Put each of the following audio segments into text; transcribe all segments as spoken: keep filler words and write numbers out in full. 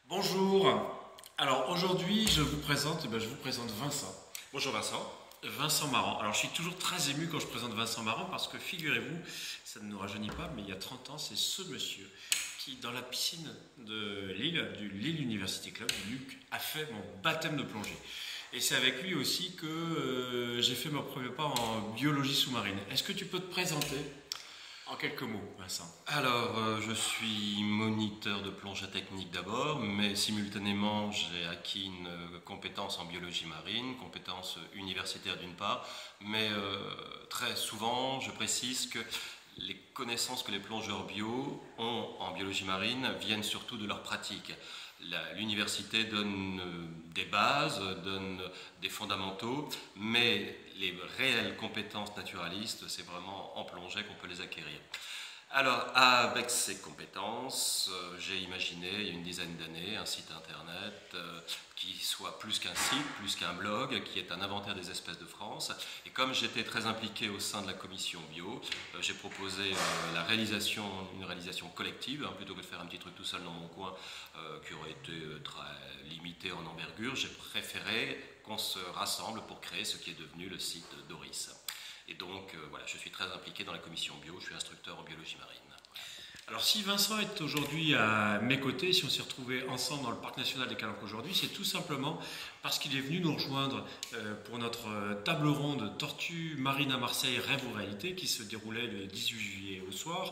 Bonjour. Alors aujourd'hui, je vous présente, eh ben, je vous présente Vincent. Bonjour Vincent. Vincent Marant. Alors je suis toujours très ému quand je présente Vincent Marant parce que figurez-vous, ça ne nous rajeunit pas, mais il y a trente ans, c'est ce monsieur qui, dans la piscine de Lille, du Lille University Club, du Luc, a fait mon baptême de plongée. Et c'est avec lui aussi que euh, j'ai fait mon premier pas en biologie sous-marine. Est-ce que tu peux te présenter en quelques mots, Vincent? Alors, euh, je suis moniteur de plongée technique d'abord, mais simultanément, j'ai acquis une euh, compétence en biologie marine, compétence universitaire d'une part, mais euh, très souvent, je précise que les connaissances que les plongeurs bio ont en biologie marine viennent surtout de leur pratique. L'université donne des bases, donne des fondamentaux, mais les réelles compétences naturalistes, c'est vraiment en plongée qu'on peut les acquérir. Alors, avec ces compétences, euh, j'ai imaginé, il y a une dizaine d'années, un site internet euh, qui soit plus qu'un site, plus qu'un blog, qui est un inventaire des espèces de France. Et comme j'étais très impliqué au sein de la commission bio, euh, j'ai proposé euh, la réalisation, une réalisation collective, hein, plutôt que de faire un petit truc tout seul dans mon coin, euh, qui aurait été euh, très limité en envergure. J'ai préféré qu'on se rassemble pour créer ce qui est devenu le site Doris. Et donc, euh, voilà, je suis très impliqué dans la commission bio, je suis instructeur en biologie marine. Alors si Vincent est aujourd'hui à mes côtés, si on s'est retrouvés ensemble dans le parc national des Calanques aujourd'hui, c'est tout simplement parce qu'il est venu nous rejoindre euh, pour notre table ronde Tortue Marine à Marseille, rêve ou réalité, qui se déroulait le dix-huit juillet au soir.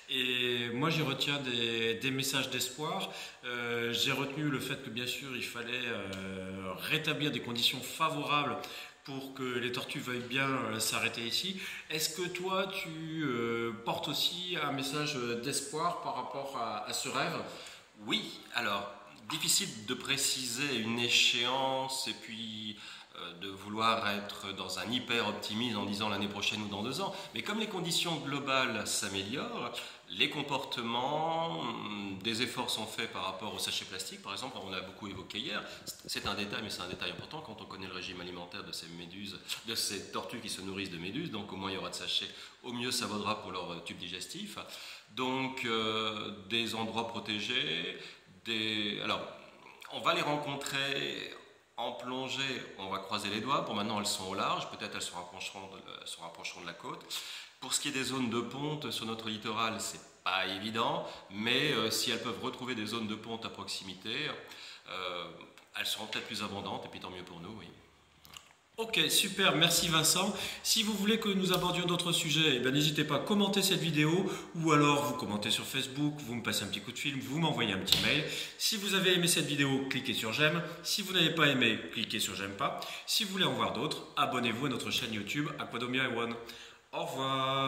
Et moi j'y retiens des, des messages d'espoir. Euh, j'ai retenu le fait que bien sûr il fallait euh, rétablir des conditions favorables pour que les tortues veuillent bien euh, s'arrêter ici. Est-ce que toi, tu euh, portes aussi un message d'espoir par rapport à, à ce rêve? Oui, alors, difficile de préciser une échéance et puis euh, de vouloir être dans un hyper optimisme en disant l'année prochaine ou dans deux ans, mais comme les conditions globales s'améliorent, les comportements, des efforts sont faits par rapport aux sachets plastiques, par exemple, on l'a beaucoup évoqué hier, c'est un détail, mais c'est un détail important quand on connaît le régime alimentaire de ces méduses, de ces tortues qui se nourrissent de méduses, donc au moins il y aura de sachets, au mieux ça vaudra pour leur tube digestif. Donc euh, des endroits protégés, des... alors on va les rencontrer en plongée, on va croiser les doigts, pour maintenant elles sont au large, peut-être elles se rapprocheront de, se rapprocheront de la côte. Pour ce qui est des zones de ponte sur notre littoral, c'est pas évident, mais euh, si elles peuvent retrouver des zones de ponte à proximité, euh, elles seront peut-être plus abondantes, et puis tant mieux pour nous, oui. Ok, super, merci Vincent. Si vous voulez que nous abordions d'autres sujets, eh n'hésitez pas à commenter cette vidéo ou alors vous commentez sur Facebook, vous me passez un petit coup de fil, vous m'envoyez un petit mail. Si vous avez aimé cette vidéo, cliquez sur j'aime. Si vous n'avez pas aimé, cliquez sur j'aime pas. Si vous voulez en voir d'autres, abonnez-vous à notre chaîne YouTube Aquadomia One. Au revoir.